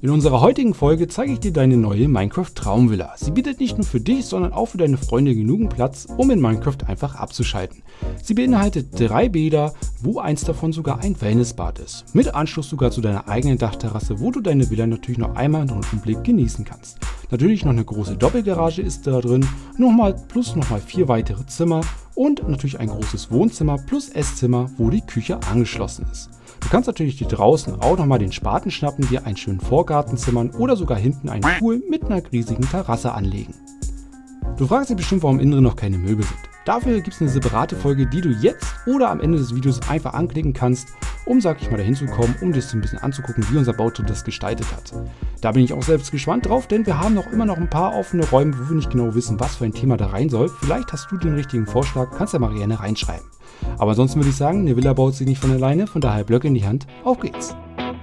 In unserer heutigen Folge zeige ich dir deine neue Minecraft Traumvilla. Sie bietet nicht nur für dich, sondern auch für deine Freunde genügend Platz, um in Minecraft einfach abzuschalten. Sie beinhaltet 3 Bäder, wo eins davon sogar ein Wellnessbad ist. Mit Anschluss sogar zu deiner eigenen Dachterrasse, wo du deine Villa natürlich noch einmal in Rundumblick genießen kannst. Natürlich noch eine große Doppelgarage ist da drin, nochmal 4 weitere Zimmer und natürlich ein großes Wohnzimmer plus Esszimmer, wo die Küche angeschlossen ist. Du kannst natürlich hier draußen auch nochmal den Spaten schnappen, dir einen schönen Vorgarten zimmern oder sogar hinten einen Pool mit einer riesigen Terrasse anlegen. Du fragst dich bestimmt, warum innen drin noch keine Möbel sind. Dafür gibt es eine separate Folge, die du jetzt oder am Ende des Videos einfach anklicken kannst, um, sag ich mal, dahin zu kommen, um dir so ein bisschen anzugucken, wie unser Bauteam das gestaltet hat. Da bin ich auch selbst gespannt drauf, denn wir haben noch immer noch ein paar offene Räume, wo wir nicht genau wissen, was für ein Thema da rein soll. Vielleicht hast du den richtigen Vorschlag, kannst ja mal gerne reinschreiben. Aber ansonsten würde ich sagen, eine Villa baut sich nicht von alleine, von daher Blöcke in die Hand, auf geht's!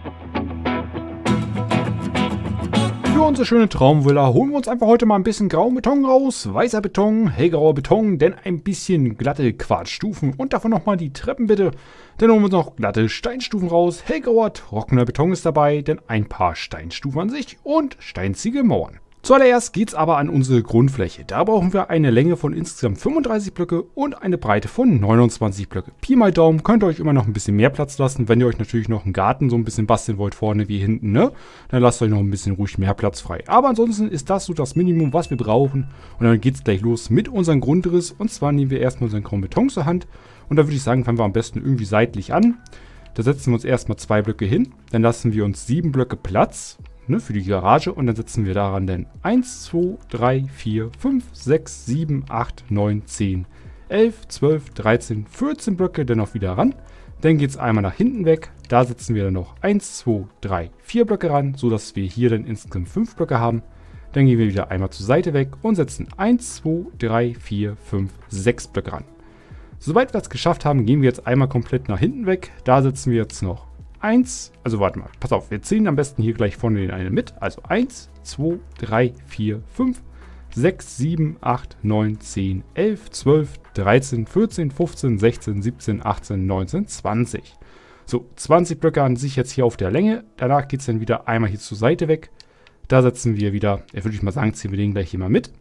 Für unsere schöne Traumvilla holen wir uns einfach heute mal ein bisschen grauen Beton raus, weißer Beton, hellgrauer Beton, dann ein bisschen glatte Quarzstufen und davon nochmal die Treppen bitte. Dann holen wir uns noch glatte Steinstufen raus, hellgrauer trockener Beton ist dabei, dann ein paar Steinstufen an sich und steinzige Mauern. Zuallererst geht es aber an unsere Grundfläche. Da brauchen wir eine Länge von insgesamt 35 Blöcke und eine Breite von 29 Blöcke. Pi mal Daumen, könnt ihr euch immer noch ein bisschen mehr Platz lassen, wenn ihr euch natürlich noch einen Garten so ein bisschen basteln wollt, vorne wie hinten, ne? Dann lasst euch noch ein bisschen ruhig mehr Platz frei. Aber ansonsten ist das so das Minimum, was wir brauchen. Und dann geht es gleich los mit unserem Grundriss. Und zwar nehmen wir erstmal unseren grauen Beton zur Hand. Und da würde ich sagen, fangen wir am besten irgendwie seitlich an. Da setzen wir uns erstmal 2 Blöcke hin. Dann lassen wir uns 7 Blöcke Platz für die Garage und dann setzen wir daran dann 1, 2, 3, 4, 5, 6, 7, 8, 9, 10, 11, 12, 13, 14 Blöcke dann noch wieder ran. Dann geht es einmal nach hinten weg. Da setzen wir dann noch 1, 2, 3, 4 Blöcke ran, sodass wir hier dann insgesamt 5 Blöcke haben. Dann gehen wir wieder einmal zur Seite weg und setzen 1, 2, 3, 4, 5, 6 Blöcke ran. Soweit wir es geschafft haben, gehen wir jetzt einmal komplett nach hinten weg. Da setzen wir jetzt noch 1, also warte mal, pass auf, wir zählen am besten hier gleich vorne den einen mit. Also 1, 2, 3, 4, 5, 6, 7, 8, 9, 10, 11, 12, 13, 14, 15, 16, 17, 18, 19, 20. So, 20 Blöcke an sich jetzt hier auf der Länge. Danach geht es dann wieder einmal hier zur Seite weg. Da setzen wir wieder, würde ich mal sagen, ziehen wir den gleich hier mal mit.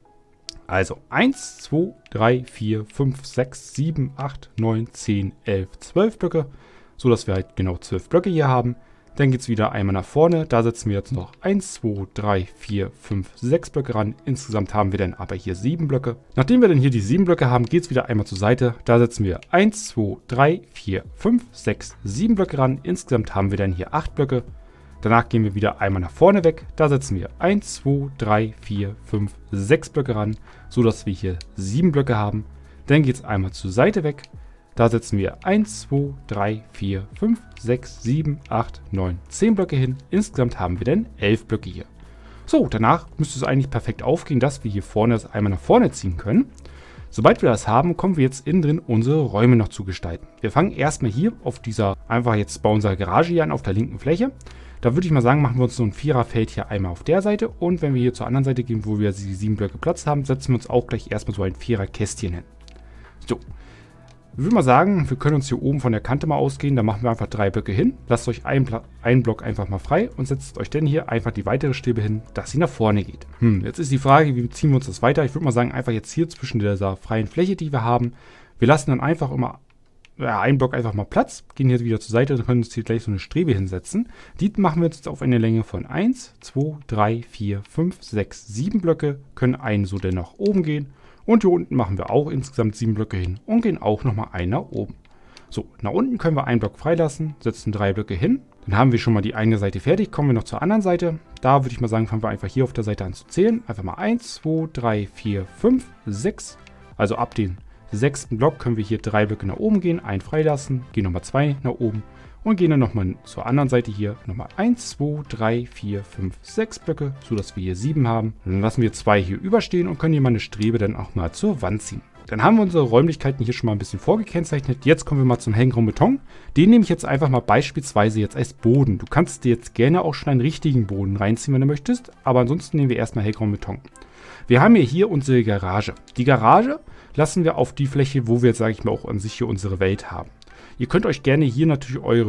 Also 1, 2, 3, 4, 5, 6, 7, 8, 9, 10, 11, 12 Blöcke. So dass wir halt genau 12 Blöcke hier haben. Dann geht es wieder einmal nach vorne. Da setzen wir jetzt noch 1, 2, 3, 4, 5, 6 Blöcke ran. Insgesamt haben wir dann aber hier 7 Blöcke. Nachdem wir dann hier die 7 Blöcke haben, geht es wieder einmal zur Seite. Da setzen wir 1, 2, 3, 4, 5, 6, 7 Blöcke ran. Insgesamt haben wir dann hier 8 Blöcke. Danach gehen wir wieder einmal nach vorne weg. Da setzen wir 1, 2, 3, 4, 5, 6 Blöcke ran. So dass wir hier 7 Blöcke haben. Dann geht es einmal zur Seite weg. Da setzen wir 1, 2, 3, 4, 5, 6, 7, 8, 9, 10 Blöcke hin. Insgesamt haben wir dann 11 Blöcke hier. So, danach müsste es eigentlich perfekt aufgehen, dass wir hier vorne das einmal nach vorne ziehen können. Sobald wir das haben, kommen wir jetzt innen drin unsere Räume noch zu gestalten. Wir fangen erstmal hier auf dieser, einfach jetzt bei unserer Garage hier an, auf der linken Fläche. Da würde ich mal sagen, machen wir uns so ein Viererfeld hier einmal auf der Seite. Und wenn wir hier zur anderen Seite gehen, wo wir die 7 Blöcke Platz haben, setzen wir uns auch gleich erstmal so ein Viererkästchen hin. So. Ich würde mal sagen, wir können uns hier oben von der Kante mal ausgehen. Da machen wir einfach 3 Blöcke hin. Lasst euch einen Block einfach mal frei und setzt euch dann hier einfach die weitere Stäbe hin, dass sie nach vorne geht. Jetzt ist die Frage, wie ziehen wir uns das weiter? Ich würde mal sagen, einfach jetzt hier zwischen dieser freien Fläche, die wir haben. Wir lassen dann einfach immer einen Block einfach mal Platz, gehen hier wieder zur Seite und können uns hier gleich so eine Strebe hinsetzen. Die machen wir jetzt auf eine Länge von 1, 2, 3, 4, 5, 6, 7 Blöcke, können einen so dann nach oben gehen. Und hier unten machen wir auch insgesamt 7 Blöcke hin und gehen auch nochmal einen nach oben. So, nach unten können wir einen Block freilassen, setzen 3 Blöcke hin. Dann haben wir schon mal die eine Seite fertig, kommen wir noch zur anderen Seite. Da würde ich mal sagen, fangen wir einfach hier auf der Seite an zu zählen. Einfach mal 1, 2, 3, 4, 5, 6. Also ab dem 6. Block können wir hier 3 Blöcke nach oben gehen, einen freilassen, gehen nochmal 2 nach oben. Und gehen dann nochmal zur anderen Seite hier nochmal 1, 2, 3, 4, 5, 6 Blöcke, sodass wir hier 7 haben. Und dann lassen wir 2 hier überstehen und können hier mal eine Strebe dann auch mal zur Wand ziehen. Dann haben wir unsere Räumlichkeiten hier schon mal ein bisschen vorgekennzeichnet. Jetzt kommen wir mal zum hellgrauen Beton. Den nehme ich jetzt einfach mal beispielsweise jetzt als Boden. Du kannst dir jetzt gerne auch schon einen richtigen Boden reinziehen, wenn du möchtest. Aber ansonsten nehmen wir erstmal hellgrauen Beton. Wir haben hier unsere Garage. Die Garage lassen wir auf die Fläche, wo wir jetzt, sage ich mal, auch an sich hier unsere Welt haben. Ihr könnt euch gerne hier natürlich eure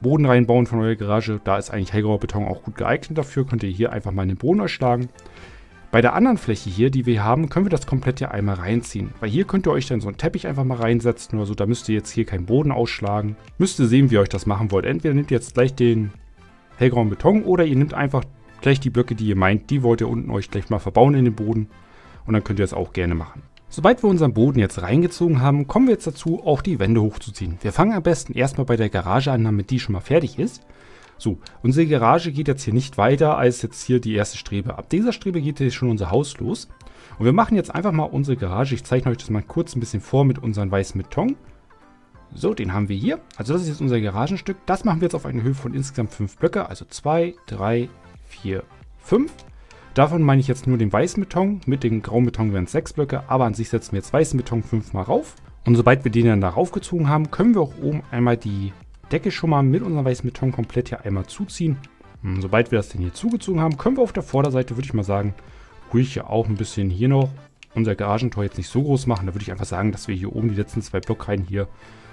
Boden reinbauen von eurer Garage. Da ist eigentlich hellgrauer Beton auch gut geeignet dafür. Könnt ihr hier einfach mal in den Boden ausschlagen. Bei der anderen Fläche hier, die wir haben, können wir das komplett hier einmal reinziehen. Weil hier könnt ihr euch dann so einen Teppich einfach mal reinsetzen oder so. Da müsst ihr jetzt hier keinen Boden ausschlagen. Müsst ihr sehen, wie ihr euch das machen wollt. Entweder nehmt ihr jetzt gleich den hellgrauen Beton oder ihr nehmt einfach gleich die Blöcke, die ihr meint. Die wollt ihr unten euch gleich mal verbauen in den Boden. Und dann könnt ihr das auch gerne machen. Sobald wir unseren Boden jetzt reingezogen haben, kommen wir jetzt dazu, auch die Wände hochzuziehen. Wir fangen am besten erstmal bei der Garage an, damit die schon mal fertig ist. So, unsere Garage geht jetzt hier nicht weiter als jetzt hier die erste Strebe. Ab dieser Strebe geht hier schon unser Haus los. Und wir machen jetzt einfach mal unsere Garage. Ich zeichne euch das mal kurz ein bisschen vor mit unserem weißen Beton. So, den haben wir hier. Also das ist jetzt unser Garagenstück. Das machen wir jetzt auf eine Höhe von insgesamt 5 Blöcke. Also 2, 3, 4, 5. Davon meine ich jetzt nur den weißen Beton. Mit dem grauen Beton wären es 6 Blöcke, aber an sich setzen wir jetzt weißen Beton 5 mal rauf. Und sobald wir den dann da raufgezogen haben, können wir auch oben einmal die Decke schon mal mit unserem weißen Beton komplett hier einmal zuziehen. Und sobald wir das denn hier zugezogen haben, können wir auf der Vorderseite, würde ich mal sagen, ruhig hier auch ein bisschen hier noch unser Garagentor jetzt nicht so groß machen. Da würde ich einfach sagen, dass wir hier oben die letzten 2 Blockreihen hier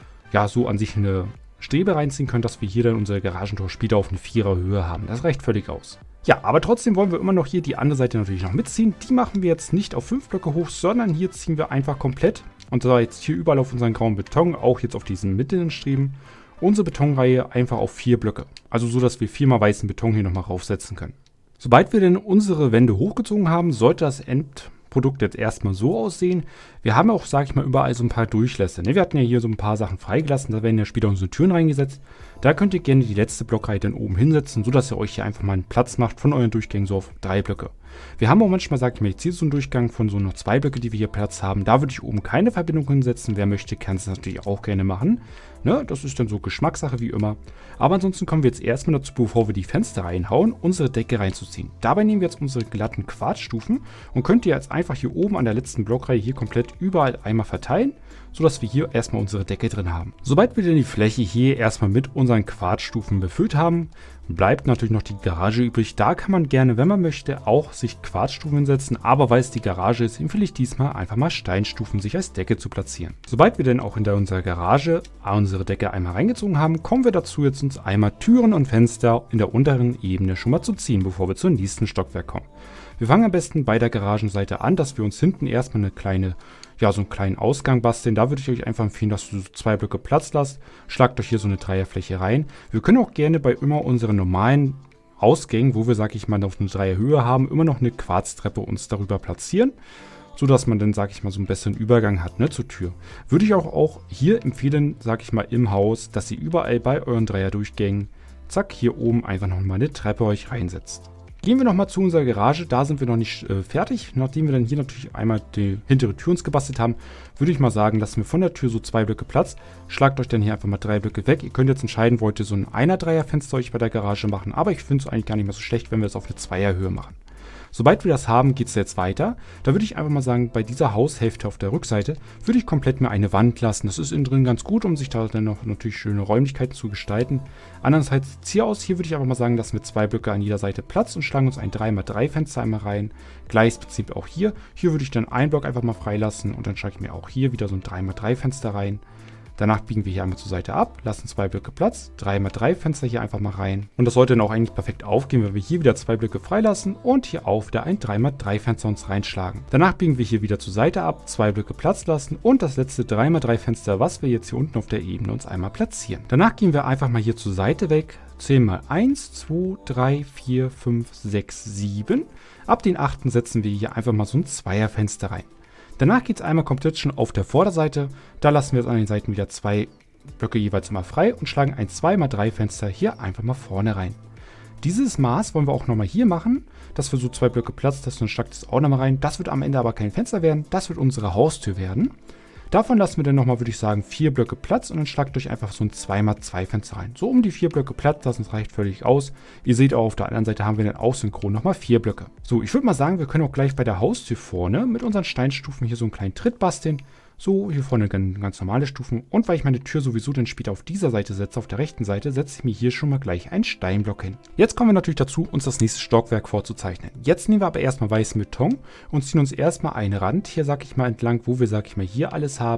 ja so an sich eine Strebe reinziehen können, dass wir hier dann unser Garagentor später auf eine 4er Höhe haben. Das reicht völlig aus. Ja, aber trotzdem wollen wir immer noch hier die andere Seite natürlich noch mitziehen. Die machen wir jetzt nicht auf 5 Blöcke hoch, sondern hier ziehen wir einfach komplett. Und zwar jetzt hier überall auf unseren grauen Beton, auch jetzt auf diesen mittleren Streben, unsere Betonreihe einfach auf 4 Blöcke. Also so, dass wir 4 mal weißen Beton hier nochmal raufsetzen können. Sobald wir denn unsere Wände hochgezogen haben, sollte das Endprodukt jetzt erstmal so aussehen. Wir haben auch, sage ich mal, überall so ein paar Durchlässe. Ne? Wir hatten ja hier so ein paar Sachen freigelassen, da werden ja später unsere Türen reingesetzt. Da könnt ihr gerne die letzte Blockreihe dann oben hinsetzen, sodass ihr euch hier einfach mal einen Platz macht von euren Durchgängen so auf 3 Blöcke. Wir haben auch manchmal, sag ich mal, jetzt hier so einen Durchgang von so noch 2 Blöcke, die wir hier Platz haben. Da würde ich oben keine Verbindung hinsetzen. Wer möchte, kann es natürlich auch gerne machen. Ne? Das ist dann so Geschmackssache wie immer. Aber ansonsten kommen wir jetzt erstmal dazu, bevor wir die Fenster reinhauen, unsere Decke reinzuziehen. Dabei nehmen wir jetzt unsere glatten Quarzstufen und könnt ihr jetzt einfach hier oben an der letzten Blockreihe hier komplett überall einmal verteilen, sodass wir hier erstmal unsere Decke drin haben. Sobald wir dann die Fläche hier erstmal mit unseren Quarzstufen befüllt haben, bleibt natürlich noch die Garage übrig. Da kann man gerne, wenn man möchte, auch sich Quarzstufen hinsetzen, aber weil es die Garage ist, empfehle ich diesmal einfach mal Steinstufen sich als Decke zu platzieren. Sobald wir dann auch in unserer Garage unsere Decke einmal reingezogen haben, kommen wir dazu, jetzt uns einmal Türen und Fenster in der unteren Ebene schon mal zu ziehen, bevor wir zum nächsten Stockwerk kommen. Wir fangen am besten bei der Garagenseite an, dass wir uns hinten erstmal eine kleine, ja, so einen kleinen Ausgang basteln. Da würde ich euch einfach empfehlen, dass ihr so 2 Blöcke Platz lasst. Schlagt euch hier so eine Dreierfläche rein. Wir können auch gerne bei immer unseren normalen Ausgängen, wo wir, sag ich mal, auf eine 3er Höhe haben, immer noch eine Quarztreppe uns darüber platzieren, sodass man dann, sag ich mal, so einen besseren Übergang hat, ne, zur Tür. Würde ich auch hier empfehlen, sag ich mal, im Haus, dass ihr überall bei euren Dreierdurchgängen, zack, hier oben einfach nochmal eine Treppe euch reinsetzt. Gehen wir nochmal zu unserer Garage, da sind wir noch nicht fertig. Nachdem wir dann hier natürlich einmal die hintere Tür uns gebastelt haben, würde ich mal sagen, lassen wir von der Tür so 2 Blöcke Platz. Schlagt euch dann hier einfach mal 3 Blöcke weg. Ihr könnt jetzt entscheiden, wollt ihr so ein 1er-3er-Fenster euch bei der Garage machen, aber ich finde es eigentlich gar nicht mehr so schlecht, wenn wir es auf eine 2er-Höhe machen. Sobald wir das haben, geht es jetzt weiter. Da würde ich einfach mal sagen, bei dieser Haushälfte auf der Rückseite würde ich komplett mir eine Wand lassen. Das ist innen drin ganz gut, um sich da dann noch natürlich schöne Räumlichkeiten zu gestalten. Andererseits sieht es hier aus. Hier würde ich einfach mal sagen, lassen wir 2 Blöcke an jeder Seite Platz und schlagen uns ein 3x3 Fenster einmal rein. Gleiches Prinzip auch hier. Hier würde ich dann einen Block einfach mal freilassen und dann schlage ich mir auch hier wieder so ein 3x3 Fenster rein. Danach biegen wir hier einmal zur Seite ab, lassen 2 Blöcke Platz, 3x3 Fenster hier einfach mal rein. Und das sollte dann auch eigentlich perfekt aufgehen, wenn wir hier wieder 2 Blöcke freilassen und hier auch wieder ein 3x3 Fenster uns reinschlagen. Danach biegen wir hier wieder zur Seite ab, 2 Blöcke Platz lassen und das letzte 3x3 Fenster, was wir jetzt hier unten auf der Ebene uns einmal platzieren. Danach gehen wir einfach mal hier zur Seite weg, zählen mal 1, 2, 3, 4, 5, 6, 7. Ab den 8. setzen wir hier einfach mal so ein 2er-Fenster rein. Danach geht es einmal komplett schon auf der Vorderseite. Da lassen wir jetzt an den Seiten wieder 2 Blöcke jeweils mal frei und schlagen ein 2x3 Fenster hier einfach mal vorne rein. Dieses Maß wollen wir auch nochmal hier machen, dass wir so 2 Blöcke Platz, dass dann schlagt es auch nochmal rein. Das wird am Ende aber kein Fenster werden, das wird unsere Haustür werden. Davon lassen wir dann nochmal, würde ich sagen, 4 Blöcke Platz und dann schlagt euch einfach so ein 2x2 Fenster rein. So um die 4 Blöcke Platz, das reicht völlig aus. Ihr seht auch, auf der anderen Seite haben wir dann auch synchron nochmal 4 Blöcke. So, ich würde mal sagen, wir können auch gleich bei der Haustür vorne mit unseren Steinstufen hier so einen kleinen Tritt basteln. So, hier vorne ganz normale Stufen. Und weil ich meine Tür sowieso dann später auf dieser Seite setze, auf der rechten Seite, setze ich mir hier schon mal gleich einen Steinblock hin. Jetzt kommen wir natürlich dazu, uns das nächste Stockwerk vorzuzeichnen. Jetzt nehmen wir aber erstmal weißen Beton und ziehen uns erstmal einen Rand hier, sag ich mal, entlang, wo wir, sag ich mal, hier alles haben.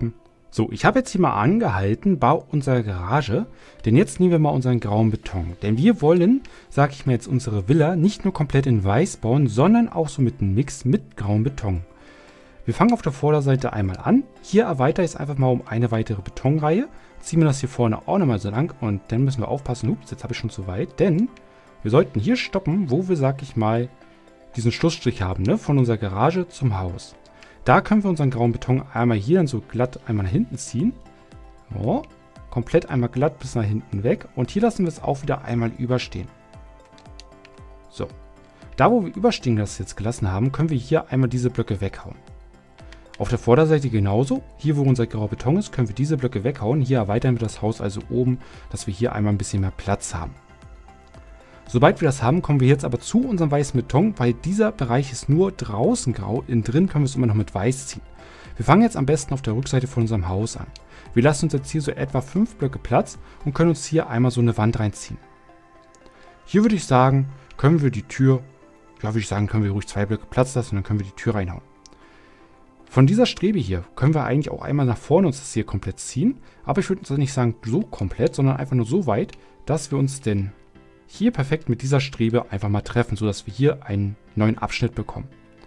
So, ich habe jetzt hier mal angehalten bei unserer Garage, denn jetzt nehmen wir mal unseren grauen Beton. Denn wir wollen, sage ich mal jetzt, unsere Villa nicht nur komplett in weiß bauen, sondern auch so mit einem Mix mit grauem Beton. Wir fangen auf der Vorderseite einmal an. Hier erweitere ich es einfach mal um eine weitere Betonreihe. Ziehen wir das hier vorne auch nochmal so lang und dann müssen wir aufpassen. Ups, jetzt habe ich schon zu weit, denn wir sollten hier stoppen, wo wir, sag ich mal, diesen Schlussstrich haben, ne, von unserer Garage zum Haus. Da können wir unseren grauen Beton einmal hier dann so glatt einmal nach hinten ziehen. So, komplett einmal glatt bis nach hinten weg. Und hier lassen wir es auch wieder einmal überstehen. So, da wo wir überstehen das jetzt gelassen haben, können wir hier einmal diese Blöcke weghauen. Auf der Vorderseite genauso. Hier wo unser grauer Beton ist, können wir diese Blöcke weghauen. Hier erweitern wir das Haus also oben, dass wir hier einmal ein bisschen mehr Platz haben. Sobald wir das haben, kommen wir jetzt aber zu unserem weißen Beton, weil dieser Bereich ist nur draußen grau, innen drin können wir es immer noch mit weiß ziehen. Wir fangen jetzt am besten auf der Rückseite von unserem Haus an. Wir lassen uns jetzt hier so etwa 5 Blöcke Platz und können uns hier einmal so eine Wand reinziehen. Hier würde ich sagen, können wir die Tür, ja würde ich sagen, können wir ruhig 2 Blöcke Platz lassen und dann können wir die Tür reinhauen. Von dieser Strebe hier können wir eigentlich auch einmal nach vorne uns das hier komplett ziehen, aber ich würde nicht sagen so komplett, sondern einfach nur so weit, dass wir uns denn hier perfekt mit dieser Strebe einfach mal treffen, sodass wir hier einen neuen Abschnitt bekommen.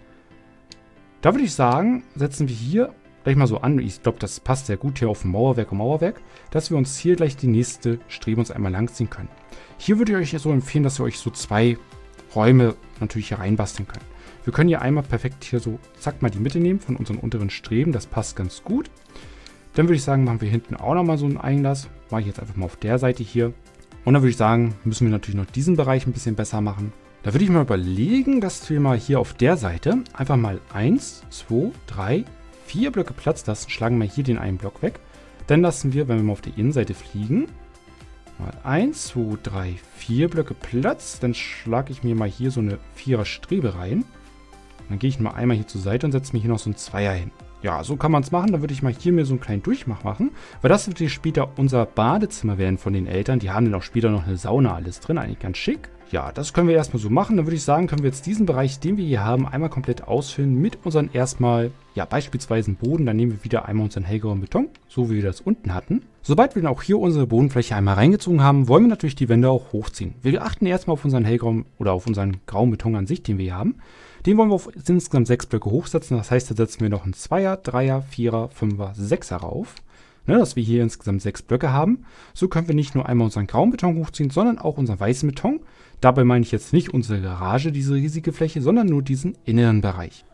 Da würde ich sagen, setzen wir hier gleich mal so an, ich glaube, das passt sehr gut hier auf dem Mauerwerk, dass wir uns hier gleich die nächste Strebe uns einmal langziehen können. Hier würde ich euch so empfehlen, dass ihr euch so 2 Räume natürlich hier reinbasteln könnt. Wir können hier einmal perfekt hier so, zack, mal die Mitte nehmen von unseren unteren Streben, das passt ganz gut. Dann würde ich sagen, machen wir hinten auch nochmal so einen Einlass, mache ich jetzt einfach mal auf der Seite hier. Und dann würde ich sagen, müssen wir natürlich noch diesen Bereich ein bisschen besser machen. Da würde ich mal überlegen, dass wir mal hier auf der Seite einfach mal 1, 2, 3, 4 Blöcke Platz lassen. Schlagen wir hier den einen Block weg. Dann lassen wir, wenn wir mal auf der Innenseite fliegen, mal 1, 2, 3, 4 Blöcke Platz. Dann schlage ich mir mal hier so eine 4er Strebe rein. Dann gehe ich mal einmal hier zur Seite und setze mir hier noch so einen 2er hin. Ja, so kann man es machen. Dann würde ich mal hier mir so einen kleinen Durchmach machen, weil das wird hier später unser Badezimmer werden von den Eltern. Die haben dann auch später noch eine Sauna alles drin, eigentlich ganz schick. Ja, das können wir erstmal so machen. Dann würde ich sagen, können wir jetzt diesen Bereich, den wir hier haben, einmal komplett ausfüllen mit unseren erstmal, ja, beispielsweise Boden. Dann nehmen wir wieder einmal unseren hellgrauen Beton, so wie wir das unten hatten. Sobald wir dann auch hier unsere Bodenfläche einmal reingezogen haben, wollen wir natürlich die Wände auch hochziehen. Wir achten erstmal auf unseren hellgrauen oder auf unseren grauen Beton an sich, den wir hier haben. Den wollen wir auf insgesamt 6 Blöcke hochsetzen. Das heißt, da setzen wir noch einen 2er, 3er, 4er, 5er, 6er rauf. Ne, dass wir hier insgesamt 6 Blöcke haben. So können wir nicht nur einmal unseren grauen Beton hochziehen, sondern auch unseren weißen Beton. Dabei meine ich jetzt nicht unsere Garage, diese riesige Fläche, sondern nur diesen inneren Bereich.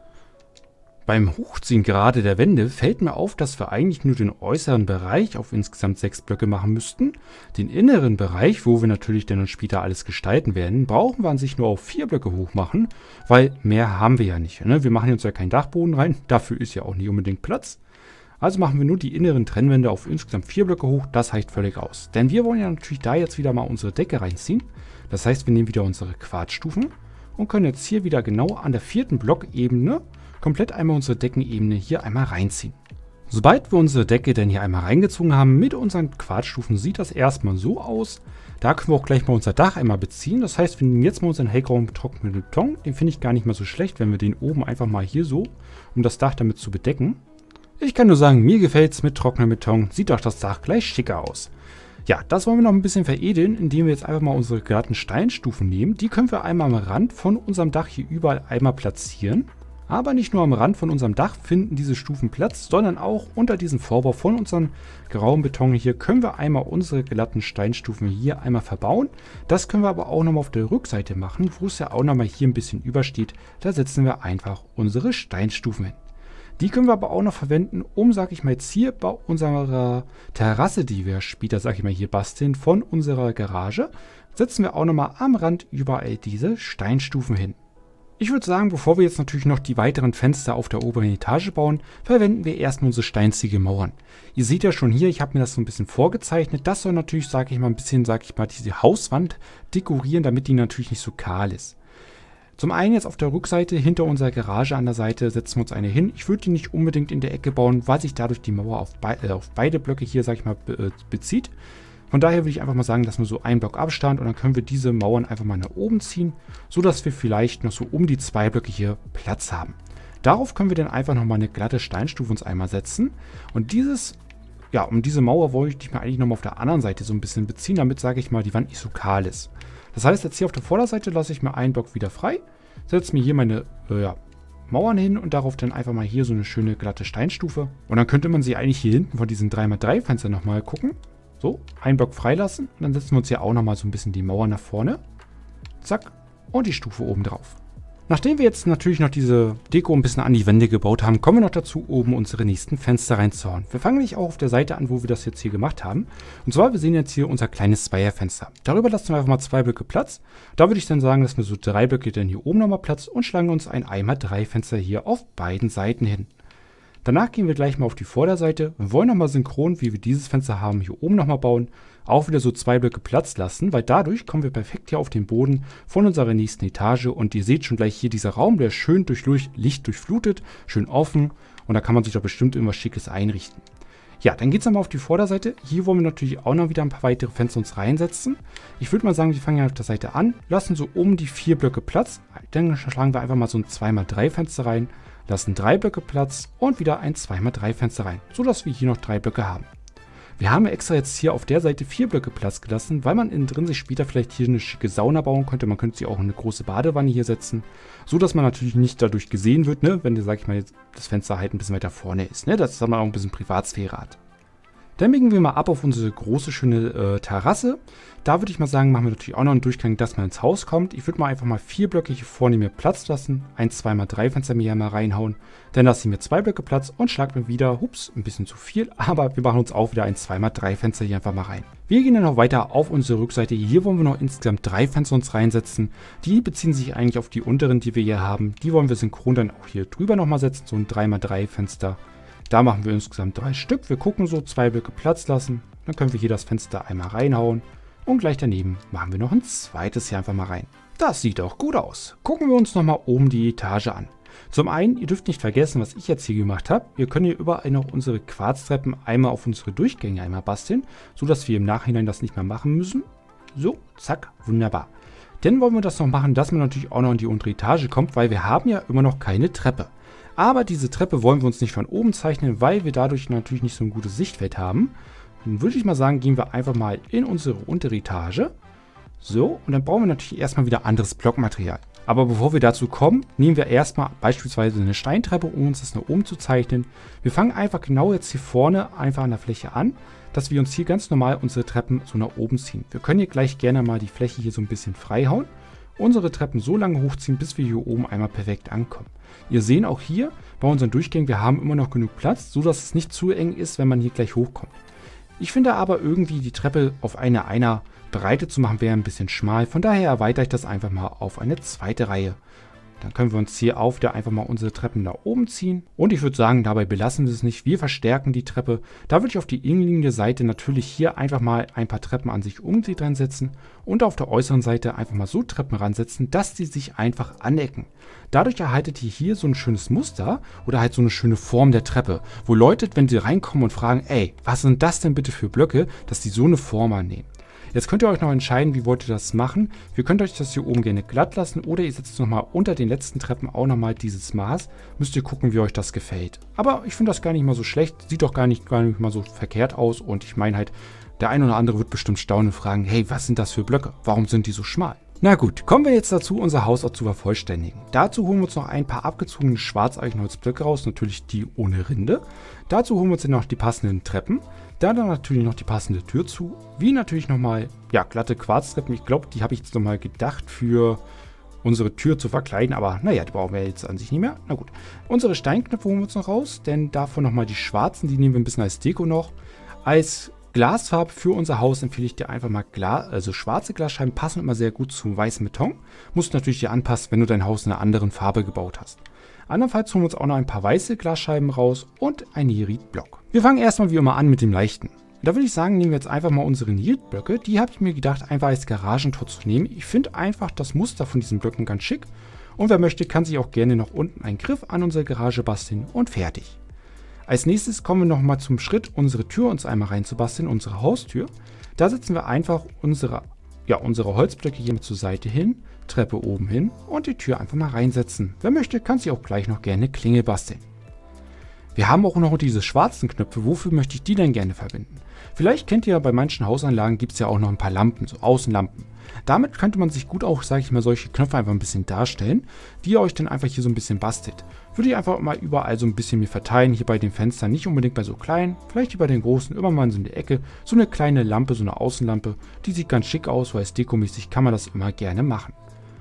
Beim Hochziehen gerade der Wände fällt mir auf, dass wir eigentlich nur den äußeren Bereich auf insgesamt 6 Blöcke machen müssten. Den inneren Bereich, wo wir natürlich dann später alles gestalten werden, brauchen wir an sich nur auf 4 Blöcke hoch machen, weil mehr haben wir ja nicht. Ne? Wir machen jetzt ja keinen Dachboden rein, dafür ist ja auch nicht unbedingt Platz. Also machen wir nur die inneren Trennwände auf insgesamt 4 Blöcke hoch, das reicht völlig aus. Denn wir wollen ja natürlich da jetzt wieder mal unsere Decke reinziehen. Das heißt, wir nehmen wieder unsere Quarzstufen und können jetzt hier wieder genau an der 4. Blockebene komplett einmal unsere Deckenebene hier einmal reinziehen. Sobald wir unsere Decke denn hier einmal reingezogen haben mit unseren Quarzstufen, sieht das erstmal so aus. Da können wir auch gleich mal unser Dach einmal beziehen. Das heißt, wir nehmen jetzt mal unseren hellgrauen getrockneten Beton. Den finde ich gar nicht mal so schlecht, wenn wir den oben einfach mal hier so, um das Dach damit zu bedecken. Ich kann nur sagen, mir gefällt es mit trockenem Beton. Sieht doch das Dach gleich schicker aus. Ja, das wollen wir noch ein bisschen veredeln, indem wir jetzt einfach mal unsere glatten Steinstufen nehmen. Die können wir einmal am Rand von unserem Dach hier überall einmal platzieren. Aber nicht nur am Rand von unserem Dach finden diese Stufen Platz, sondern auch unter diesem Vorbau von unserem grauen Beton hier können wir einmal unsere glatten Steinstufen hier einmal verbauen. Das können wir aber auch nochmal auf der Rückseite machen, wo es ja auch nochmal hier ein bisschen übersteht. Da setzen wir einfach unsere Steinstufen hin. Die können wir aber auch noch verwenden, um, sag ich mal, jetzt hier bei unserer Terrasse, die wir später, sag ich mal, hier basteln, von unserer Garage, setzen wir auch nochmal am Rand überall diese Steinstufen hin. Ich würde sagen, bevor wir jetzt natürlich noch die weiteren Fenster auf der oberen Etage bauen, verwenden wir erstmal unsere Steinziegelmauern. Ihr seht ja schon hier, ich habe mir das so ein bisschen vorgezeichnet. Das soll natürlich, sage ich mal, ein bisschen, sage ich mal, diese Hauswand dekorieren, damit die natürlich nicht so kahl ist. Zum einen jetzt auf der Rückseite, hinter unserer Garage an der Seite, setzen wir uns eine hin. Ich würde die nicht unbedingt in der Ecke bauen, weil sich dadurch die Mauer auf beide Blöcke hier, sage ich mal, bezieht. Von daher würde ich einfach mal sagen, dass wir so einen Block Abstand und dann können wir diese Mauern einfach mal nach oben ziehen, sodass wir vielleicht noch so um die 2 Blöcke hier Platz haben. Darauf können wir dann einfach nochmal eine glatte Steinstufe uns einmal setzen und dieses ja, um diese Mauer wollte ich mir eigentlich nochmal auf der anderen Seite so ein bisschen beziehen, damit, sage ich mal, die Wand nicht so kahl ist. Das heißt, jetzt hier auf der Vorderseite lasse ich mir einen Block wieder frei, setze mir hier meine Mauern hin und darauf dann einfach mal hier so eine schöne glatte Steinstufe. Und dann könnte man sie eigentlich hier hinten von diesen 3x3 Fenstern nochmal gucken. So, einen Block freilassen und dann setzen wir uns hier auch nochmal so ein bisschen die Mauer nach vorne. Zack, und die Stufe oben drauf. Nachdem wir jetzt natürlich noch diese Deko ein bisschen an die Wände gebaut haben, kommen wir noch dazu, oben unsere nächsten Fenster reinzuhauen. Wir fangen nicht auch auf der Seite an, wo wir das jetzt hier gemacht haben. Und zwar, wir sehen jetzt hier unser kleines Zweierfenster. Darüber lassen wir einfach mal 2 Blöcke Platz. Da würde ich dann sagen, dass wir so 3 Blöcke dann hier oben nochmal Platz und schlagen uns ein 1x3 Fenster hier auf beiden Seiten hin. Danach gehen wir gleich mal auf die Vorderseite und wollen nochmal synchron, wie wir dieses Fenster haben, hier oben nochmal bauen. Auch wieder so 2 Blöcke Platz lassen, weil dadurch kommen wir perfekt hier auf den Boden von unserer nächsten Etage. Und ihr seht schon gleich hier, dieser Raum, der ist schön durch Licht durchflutet, schön offen. Und da kann man sich doch bestimmt irgendwas Schickes einrichten. Ja, dann geht es nochmal auf die Vorderseite. Hier wollen wir natürlich auch noch wieder ein paar weitere Fenster uns reinsetzen. Ich würde mal sagen, wir fangen ja auf der Seite an, lassen so um die 4 Blöcke Platz. Dann schlagen wir einfach mal so ein 2x3 Fenster rein, lassen 3 Blöcke Platz und wieder ein 2x3 Fenster rein, sodass wir hier noch 3 Blöcke haben. Wir haben extra jetzt hier auf der Seite 4 Blöcke Platz gelassen, weil man innen drin sich später vielleicht hier eine schicke Sauna bauen könnte. Man könnte sich auch eine große Badewanne hier setzen, so dass man natürlich nicht dadurch gesehen wird, ne, wenn, sag ich mal, das Fenster halt ein bisschen weiter vorne ist, ne, dass man auch ein bisschen Privatsphäre hat. Dann biegen wir mal ab auf unsere große, schöne Terrasse. Da würde ich mal sagen, machen wir natürlich auch noch einen Durchgang, dass man ins Haus kommt. Ich würde mal einfach mal 4 Blöcke hier vorne mir Platz lassen. Ein 2x3 Fenster mir hier mal reinhauen. Dann lasse ich mir 2 Blöcke Platz und schlage mir wieder, hups, ein bisschen zu viel. Aber wir machen uns auch wieder ein 2x3 Fenster hier einfach mal rein. Wir gehen dann noch weiter auf unsere Rückseite. Hier wollen wir noch insgesamt 3 Fenster uns reinsetzen. Die beziehen sich eigentlich auf die unteren, die wir hier haben. Die wollen wir synchron dann auch hier drüber nochmal setzen. So ein 3x3 Fenster. Da machen wir insgesamt 3 Stück. Wir gucken so, 2 Blöcke Platz lassen. Dann können wir hier das Fenster einmal reinhauen. Und gleich daneben machen wir noch ein zweites hier einfach mal rein. Das sieht auch gut aus. Gucken wir uns nochmal oben die Etage an. Zum einen, ihr dürft nicht vergessen, was ich jetzt hier gemacht habe. Wir können hier überall noch unsere Quarztreppen einmal auf unsere Durchgänge einmal basteln, sodass wir im Nachhinein das nicht mehr machen müssen. So, zack, wunderbar. Dann wollen wir das noch machen, dass man natürlich auch noch in die untere Etage kommt, weil wir haben ja immer noch keine Treppe. Aber diese Treppe wollen wir uns nicht von oben zeichnen, weil wir dadurch natürlich nicht so ein gutes Sichtfeld haben. Dann würde ich mal sagen, gehen wir einfach mal in unsere untere Etage. So, und dann brauchen wir natürlich erstmal wieder anderes Blockmaterial. Aber bevor wir dazu kommen, nehmen wir erstmal beispielsweise eine Steintreppe, um uns das nach oben zu zeichnen. Wir fangen einfach genau jetzt hier vorne einfach an der Fläche an, dass wir uns hier ganz normal unsere Treppen so nach oben ziehen. Wir können hier gleich gerne mal die Fläche hier so ein bisschen freihauen. Unsere Treppen so lange hochziehen, bis wir hier oben einmal perfekt ankommen. Ihr seht auch hier bei unseren Durchgängen, wir haben immer noch genug Platz, so dass es nicht zu eng ist, wenn man hier gleich hochkommt. Ich finde aber irgendwie die Treppe auf einer Breite zu machen, wäre ein bisschen schmal. Von daher erweitere ich das einfach mal auf eine zweite Reihe. Dann können wir uns hier auf der einfach mal unsere Treppen nach oben ziehen. Und ich würde sagen, dabei belassen wir es nicht. Wir verstärken die Treppe. Da würde ich auf die innenliegende Seite natürlich hier einfach mal ein paar Treppen an sich umgedreht dran setzen. Und auf der äußeren Seite einfach mal so Treppen ransetzen, dass die sich einfach anecken. Dadurch erhaltet ihr hier so ein schönes Muster oder halt so eine schöne Form der Treppe. Wo Leute, wenn sie reinkommen und fragen, ey, was sind das denn bitte für Blöcke, dass die so eine Form annehmen. Jetzt könnt ihr euch noch entscheiden, wie wollt ihr das machen. Ihr könnt euch das hier oben gerne glatt lassen oder ihr setzt nochmal unter den letzten Treppen auch nochmal dieses Maß. Müsst ihr gucken, wie euch das gefällt. Aber ich finde das gar nicht mal so schlecht. Sieht doch gar nicht mal so verkehrt aus. Und ich meine halt, der ein oder andere wird bestimmt staunen und fragen, hey, was sind das für Blöcke? Warum sind die so schmal? Na gut, kommen wir jetzt dazu, unser Haus auch zu vervollständigen. Dazu holen wir uns noch ein paar abgezogene Schwarzeichenholzblöcke raus, natürlich die ohne Rinde. Dazu holen wir uns dann noch die passenden Treppen. Dann natürlich noch die passende Tür zu. Wie natürlich nochmal, ja, glatte Quarztreppen. Ich glaube, die habe ich jetzt nochmal gedacht für unsere Tür zu verkleiden. Aber naja, die brauchen wir jetzt an sich nicht mehr. Na gut. Unsere Steinknöpfe holen wir uns noch raus. Denn davon nochmal die schwarzen, die nehmen wir ein bisschen als Deko noch. Als Glasfarbe für unser Haus empfehle ich dir einfach mal schwarze Glasscheiben passen immer sehr gut zu weißem Beton. Musst du natürlich dir anpassen, wenn du dein Haus in einer anderen Farbe gebaut hast. Andernfalls holen wir uns auch noch ein paar weiße Glasscheiben raus und einen Nierit-Block. Wir fangen erstmal wie immer an mit dem leichten. Da würde ich sagen, nehmen wir jetzt einfach mal unsere Nierit-Blöcke. Die habe ich mir gedacht, einfach als Garagentor zu nehmen. Ich finde einfach das Muster von diesen Blöcken ganz schick. Und wer möchte, kann sich auch gerne noch unten einen Griff an unsere Garage basteln und fertig. Als nächstes kommen wir nochmal zum Schritt, unsere Tür uns einmal reinzubasteln, unsere Haustür. Da setzen wir einfach unsere Holzblöcke hier zur Seite hin, Treppe oben hin und die Tür einfach mal reinsetzen. Wer möchte, kann sich auch gleich noch gerne Klingel basteln. Wir haben auch noch diese schwarzen Knöpfe. Wofür möchte ich die denn gerne verwenden? Vielleicht kennt ihr ja, bei manchen Hausanlagen gibt es ja auch noch ein paar Lampen, so Außenlampen. Damit könnte man sich gut auch, sage ich mal, solche Knöpfe einfach ein bisschen darstellen, die ihr euch dann einfach hier so ein bisschen bastelt. Würde ich einfach mal überall so ein bisschen mir verteilen, hier bei den Fenstern, nicht unbedingt bei so kleinen, vielleicht hier bei den großen, immer mal so in der Ecke, so eine kleine Lampe, so eine Außenlampe, die sieht ganz schick aus, weil es dekomäßig kann man das immer gerne machen.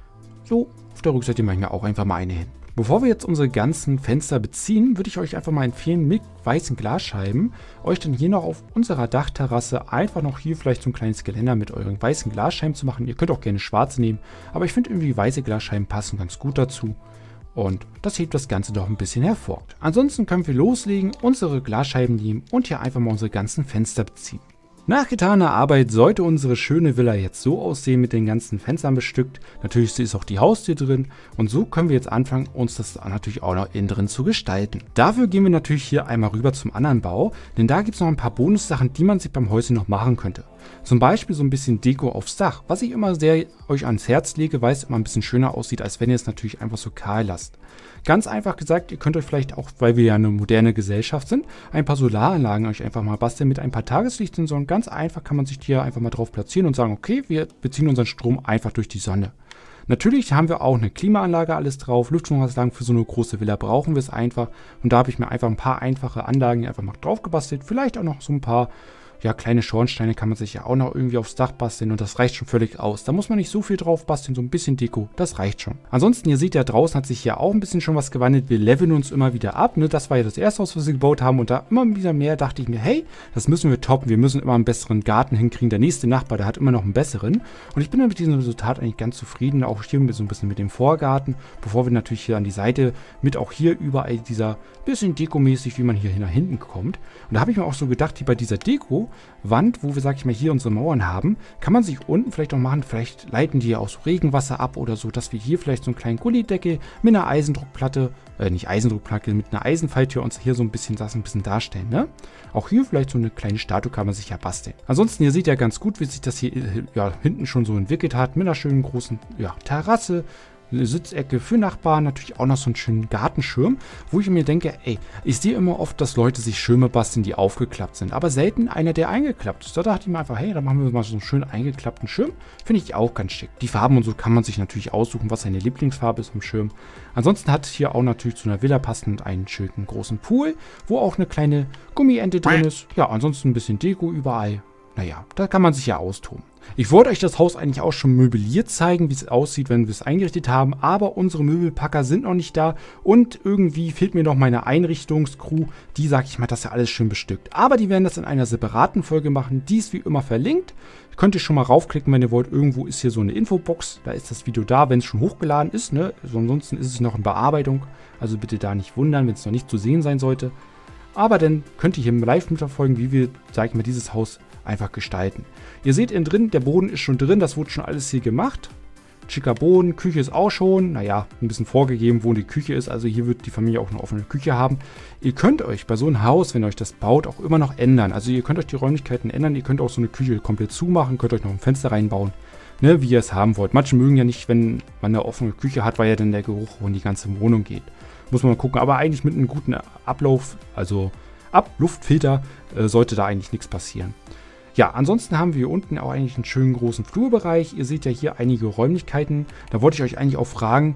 So, auf der Rückseite mache ich mir auch einfach mal eine hin. Bevor wir jetzt unsere ganzen Fenster beziehen, würde ich euch einfach mal empfehlen, mit weißen Glasscheiben euch dann hier noch auf unserer Dachterrasse einfach noch hier vielleicht so ein kleines Geländer mit euren weißen Glasscheiben zu machen. Ihr könnt auch gerne schwarze nehmen, aber ich finde irgendwie weiße Glasscheiben passen ganz gut dazu. Und das hebt das Ganze doch ein bisschen hervor. Ansonsten können wir loslegen, unsere Glasscheiben nehmen und hier einfach mal unsere ganzen Fenster beziehen. Nach getaner Arbeit sollte unsere schöne Villa jetzt so aussehen, mit den ganzen Fenstern bestückt. Natürlich ist auch die Haustür drin und so können wir jetzt anfangen, uns das natürlich auch noch innen drin zu gestalten. Dafür gehen wir natürlich hier einmal rüber zum anderen Bau, denn da gibt es noch ein paar Bonussachen, die man sich beim Häuschen noch machen könnte. Zum Beispiel so ein bisschen Deko aufs Dach, was ich immer sehr euch ans Herz lege, weil es immer ein bisschen schöner aussieht, als wenn ihr es natürlich einfach so kahl lasst. Ganz einfach gesagt, ihr könnt euch vielleicht auch, weil wir ja eine moderne Gesellschaft sind, ein paar Solaranlagen euch einfach mal basteln mit ein paar Tageslichtsensoren. Ganz einfach kann man sich hier einfach mal drauf platzieren und sagen, okay, wir beziehen unseren Strom einfach durch die Sonne. Natürlich haben wir auch eine Klimaanlage alles drauf, Lüftungsanlagen für so eine große Villa brauchen wir es einfach. Und da habe ich mir einfach ein paar einfache Anlagen einfach mal drauf gebastelt, vielleicht auch noch so ein paar kleine Schornsteine kann man sich ja auch noch irgendwie aufs Dach basteln und das reicht schon völlig aus. Da muss man nicht so viel drauf basteln, so ein bisschen Deko, das reicht schon. Ansonsten, ihr seht ja, draußen hat sich ja auch ein bisschen schon was gewandelt. Wir leveln uns immer wieder ab, ne? Das war ja das erste Haus, was wir gebaut haben und da immer wieder mehr dachte ich mir, hey, das müssen wir toppen, wir müssen immer einen besseren Garten hinkriegen. Der nächste Nachbar, der hat immer noch einen besseren und ich bin mit diesem Resultat eigentlich ganz zufrieden, auch hier so ein bisschen mit dem Vorgarten, bevor wir natürlich hier an die Seite mit auch hier überall dieser bisschen dekomäßig, wie man hier nach hinten kommt. Und da habe ich mir auch so gedacht, hier bei dieser Deko-Wand, wo wir, sag ich mal, hier unsere Mauern haben, kann man sich unten vielleicht auch machen, vielleicht leiten die ja auch so Regenwasser ab oder so, dass wir hier vielleicht so einen kleinen Gullideckel mit einer Eisendruckplatte, nicht Eisendruckplatte, mit einer Eisenfalltür uns hier so ein bisschen darstellen, ne? Auch hier vielleicht so eine kleine Statue kann man sich ja basteln. Ansonsten, ihr seht ja ganz gut, wie sich das hier hinten schon so entwickelt hat, mit einer schönen großen Terrasse, eine Sitzecke für Nachbarn, natürlich auch noch so einen schönen Gartenschirm, wo ich mir denke, ey, ich sehe immer oft, dass Leute sich Schirme basteln, die aufgeklappt sind, aber selten einer, der eingeklappt ist. Da dachte ich mir einfach, hey, da machen wir mal so einen schön eingeklappten Schirm, finde ich auch ganz schick. Die Farben und so kann man sich natürlich aussuchen, was seine Lieblingsfarbe ist am Schirm. Ansonsten hat hier auch natürlich zu einer Villa passend einen schönen großen Pool, wo auch eine kleine Gummiente drin ist. Ja, ansonsten ein bisschen Deko überall. Naja, da kann man sich ja austoben. Ich wollte euch das Haus eigentlich auch schon möbliert zeigen, wie es aussieht, wenn wir es eingerichtet haben, aber unsere Möbelpacker sind noch nicht da und irgendwie fehlt mir noch meine Einrichtungscrew, die, sag ich mal, das ja alles schön bestückt. Aber die werden das in einer separaten Folge machen, die ist wie immer verlinkt. Könnt ihr schon mal raufklicken, wenn ihr wollt. Irgendwo ist hier so eine Infobox, da ist das Video da, wenn es schon hochgeladen ist, ne? Also ansonsten ist es noch in Bearbeitung, also bitte da nicht wundern, wenn es noch nicht zu sehen sein sollte. Aber dann könnt ihr hier live mitverfolgen, wie wir, sag ich mal, dieses Haus einfach gestalten. Ihr seht innen drin, der Boden ist schon drin, das wurde schon alles hier gemacht. Schicker Boden, Küche ist auch schon, naja, ein bisschen vorgegeben, wo die Küche ist, also hier wird die Familie auch eine offene Küche haben. Ihr könnt euch bei so einem Haus, wenn ihr euch das baut, auch immer noch ändern. Also ihr könnt euch die Räumlichkeiten ändern, ihr könnt auch so eine Küche komplett zumachen, könnt euch noch ein Fenster reinbauen, ne, wie ihr es haben wollt. Manche mögen ja nicht, wenn man eine offene Küche hat, weil ja dann der Geruch in die ganze Wohnung geht. Muss man mal gucken, aber eigentlich mit einem guten Ablauf, also Luftfilter, sollte da eigentlich nichts passieren. Ja, ansonsten haben wir hier unten auch eigentlich einen schönen großen Flurbereich. Ihr seht ja hier einige Räumlichkeiten. Da wollte ich euch eigentlich auch fragen,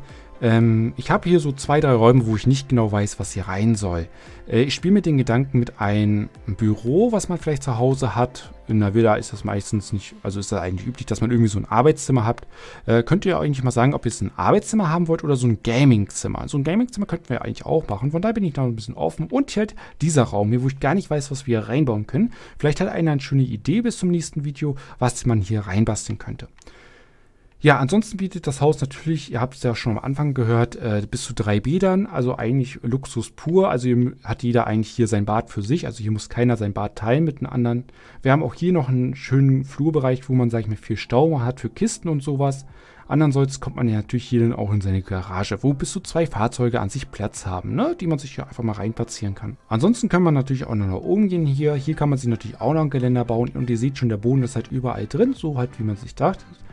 ich habe hier so 2, 3 Räume, wo ich nicht genau weiß, was hier rein soll. Ich spiele mit den Gedanken mit einem Büro, was man vielleicht zu Hause hat. In der Villa ist das meistens nicht, also ist das eigentlich üblich, dass man irgendwie so ein Arbeitszimmer hat. Könnt ihr eigentlich mal sagen, ob ihr jetzt ein Arbeitszimmer haben wollt oder so ein Gamingzimmer. So ein Gamingzimmer könnten wir eigentlich auch machen. Von daher bin ich da ein bisschen offen. Und hier halt dieser Raum hier, wo ich gar nicht weiß, was wir hier reinbauen können. Vielleicht hat einer eine schöne Idee bis zum nächsten Video, was man hier reinbasteln könnte. Ja, ansonsten bietet das Haus natürlich, ihr habt es ja schon am Anfang gehört, bis zu 3 Bädern, also eigentlich Luxus pur. Also hier hat jeder eigentlich hier sein Bad für sich, also hier muss keiner sein Bad teilen mit einem anderen. Wir haben auch hier noch einen schönen Flurbereich, wo man, sag ich mal, viel Stauraum hat für Kisten und sowas. Andernseits kommt man ja natürlich hier dann auch in seine Garage, wo bis zu 2 Fahrzeuge an sich Platz haben, ne, die man sich hier einfach mal reinplatzieren kann. Ansonsten kann man natürlich auch noch nach oben gehen hier. Hier kann man sich natürlich auch noch ein Geländer bauen und ihr seht schon, der Boden ist halt überall drin, so halt wie man sich dachte.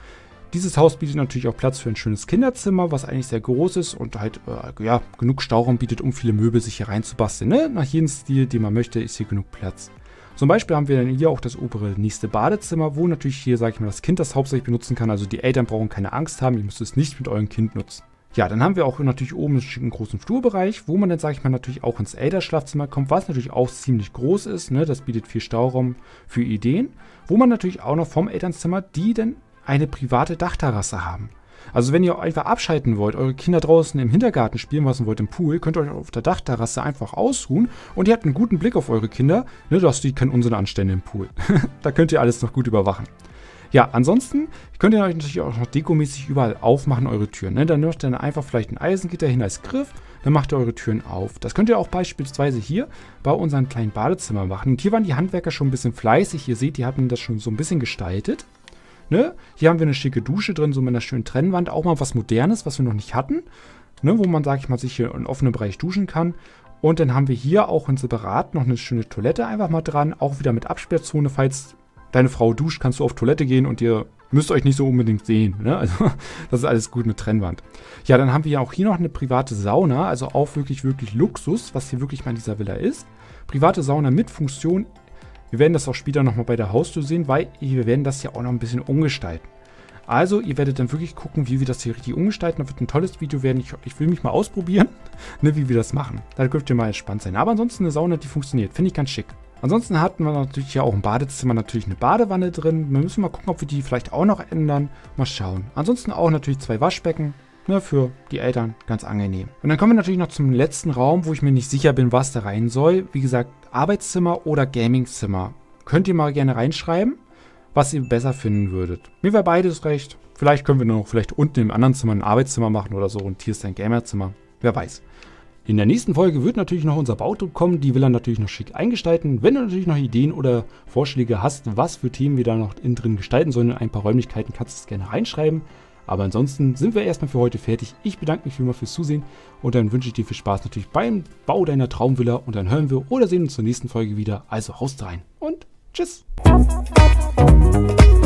Dieses Haus bietet natürlich auch Platz für ein schönes Kinderzimmer, was eigentlich sehr groß ist und halt ja, genug Stauraum bietet, um viele Möbel sich hier reinzubasteln. Ne? Nach jedem Stil, den man möchte, ist hier genug Platz. Zum Beispiel haben wir dann hier auch das obere nächste Badezimmer, wo natürlich hier, sage ich mal, das Kind das hauptsächlich benutzen kann. Also die Eltern brauchen keine Angst haben, ihr müsst es nicht mit eurem Kind nutzen. Ja, dann haben wir auch natürlich oben einen schicken großen Flurbereich, wo man dann, sage ich mal, natürlich auch ins Elternschlafzimmer kommt, was natürlich auch ziemlich groß ist. Ne? Das bietet viel Stauraum für Ideen, wo man natürlich auch noch vom Elternzimmer die dann eine private Dachterrasse haben. Also wenn ihr einfach abschalten wollt, eure Kinder draußen im Hintergarten spielen lassen wollt, im Pool, könnt ihr euch auf der Dachterrasse einfach ausruhen und ihr habt einen guten Blick auf eure Kinder, ne, dass die keinen Unsinn anstellen im Pool. Da könnt ihr alles noch gut überwachen. Ja, ansonsten könnt ihr euch natürlich auch noch dekomäßig überall aufmachen, eure Türen. Ne? Dann nehmt ihr dann einfach vielleicht ein Eisengitter hin als Griff, dann macht ihr eure Türen auf. Das könnt ihr auch beispielsweise hier bei unserem kleinen Badezimmer machen. Und hier waren die Handwerker schon ein bisschen fleißig. Ihr seht, die hatten das schon so ein bisschen gestaltet. Ne? Hier haben wir eine schicke Dusche drin, so mit einer schönen Trennwand. Auch mal was Modernes, was wir noch nicht hatten. Ne? Wo man, sag ich mal, sich hier in offenem Bereich duschen kann. Und dann haben wir hier auch in separat noch eine schöne Toilette einfach mal dran. Auch wieder mit Absperrzone, falls deine Frau duscht, kannst du auf Toilette gehen und ihr müsst euch nicht so unbedingt sehen. Ne? Also das ist alles gut mit Trennwand. Ja, dann haben wir ja auch hier noch eine private Sauna. Also auch wirklich, wirklich Luxus, was hier wirklich mal in dieser Villa ist. Private Sauna mit Funktion. Wir werden das auch später nochmal bei der Haustür sehen, weil wir werden das ja auch noch ein bisschen umgestalten. Also, ihr werdet dann wirklich gucken, wie wir das hier richtig umgestalten. Das wird ein tolles Video werden. Ich will mich mal ausprobieren, ne, wie wir das machen. Da dürft ihr mal gespannt sein. Aber ansonsten eine Sauna, die funktioniert. Finde ich ganz schick. Ansonsten hatten wir natürlich ja auch im Badezimmer natürlich eine Badewanne drin. Wir müssen mal gucken, ob wir die vielleicht auch noch ändern. Mal schauen. Ansonsten auch natürlich 2 Waschbecken. Ne, für die Eltern ganz angenehm. Und dann kommen wir natürlich noch zum letzten Raum, wo ich mir nicht sicher bin, was da rein soll. Wie gesagt, Arbeitszimmer oder Gamingzimmer. Könnt ihr mal gerne reinschreiben, was ihr besser finden würdet. Mir wäre beides recht. Vielleicht können wir noch vielleicht unten im anderen Zimmer ein Arbeitszimmer machen oder so und hier ist ein Gamerzimmer. Wer weiß. In der nächsten Folge wird natürlich noch unser Baudruck kommen. Die will er natürlich noch schick eingestalten. Wenn du natürlich noch Ideen oder Vorschläge hast, was für Themen wir da noch innen drin gestalten sollen in ein paar Räumlichkeiten, kannst du es gerne reinschreiben. Aber ansonsten sind wir erstmal für heute fertig. Ich bedanke mich vielmals fürs Zusehen und dann wünsche ich dir viel Spaß natürlich beim Bau deiner Traumvilla und dann hören wir oder sehen uns zur nächsten Folge wieder. Also haust rein und tschüss!